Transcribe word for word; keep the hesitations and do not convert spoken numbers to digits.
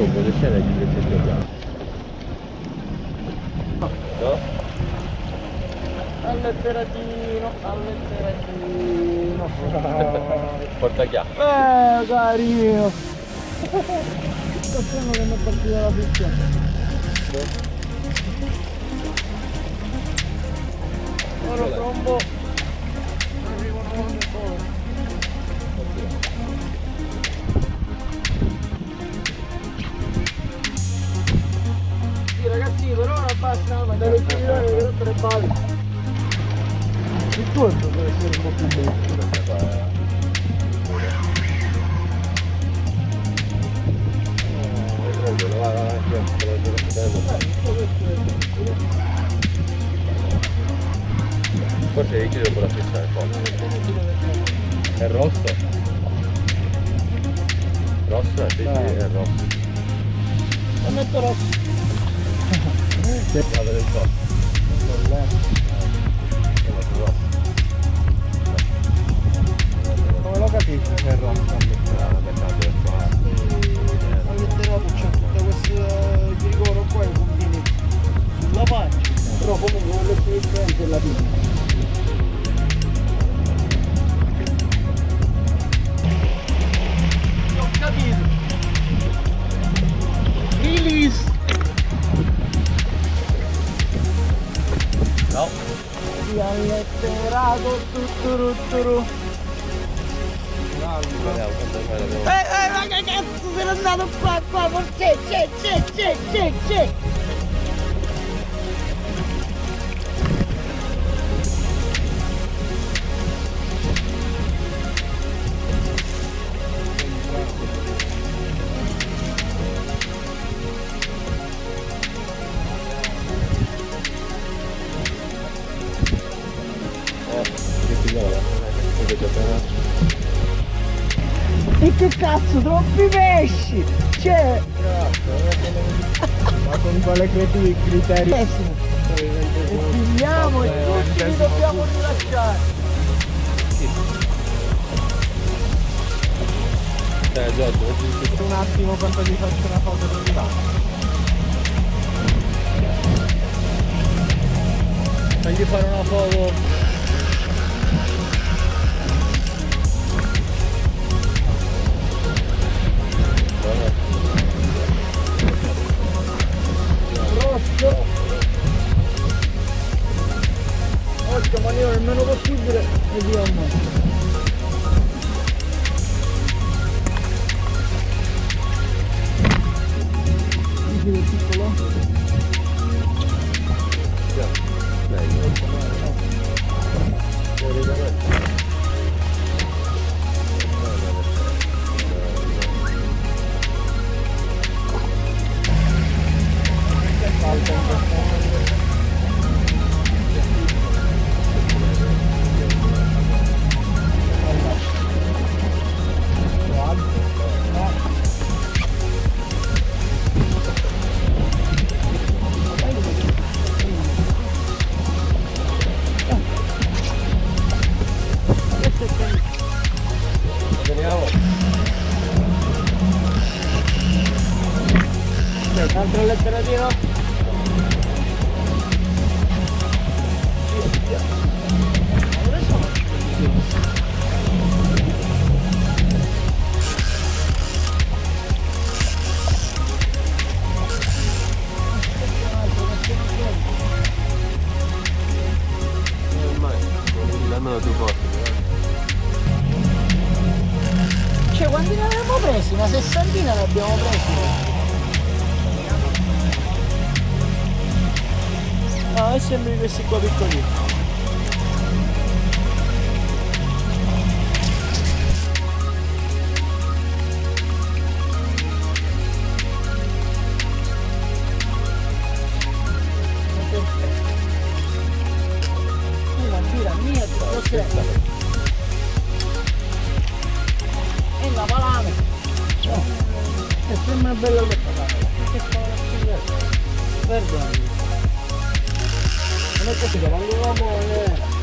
dopo le scene di pezzetti abbiamo. No? All'etteratino, all'etteratino. Porta chiave. Eh, carino. Sto strano che mi è partita la frizione. Ora trombo. Arrivano ogni cosa. Sì ragazzi, però non basta mandare il girare che rotto le balle. Il tuo deve essere un po' più bello. Forse devi chiudere con la frizione forte. È rosso? Rosso? Sì, sì, è rosso. Lo metto rosso. Guarda del po'. Come lo capisci se è rosso? All'etterato c'è tutto questo grigoro qua e puntini sulla faccia. Però comunque quello che si differente è la pinna. Ho capito. Release. No. Si è alletterato tutturuturu. Eh, eh, ma che cazzo se n'è andato qua, qua, c'è, c'è, c'è, c'è, c'è, c'è. E che cazzo, troppi pesci! C'è! Ma con quale criterio? criteri? Pessimo! E finiamo e tutti li dobbiamo rilasciare! Eh Giorgio, Un attimo quando gli faccio una foto del divano. fagli fare una foto. Rosso! Occhio, ma io il meno possibile e via un po'. Piccolo piccolo. Altro letteratino? Dove sono? Almeno due posti. Cioè quanti ne abbiamo presi? Una sessantina ne abbiamo presi. No, e sembri questi qua piccolini. Una tira mia, ti posso e la palame. E sembra bella questa palame. Che fa? Perdonami. Non è così, quando uomo è...